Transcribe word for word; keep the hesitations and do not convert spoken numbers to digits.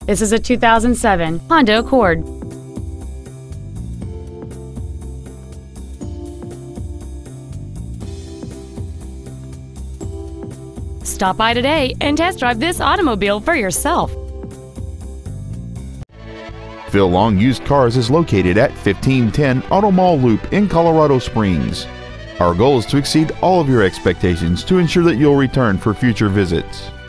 This is a two thousand seven Honda Accord. Stop by today and test drive this automobile for yourself. Phil Long Used Cars is located at fifteen ten Auto Mall Loop in Colorado Springs. Our goal is to exceed all of your expectations to ensure that you'll return for future visits.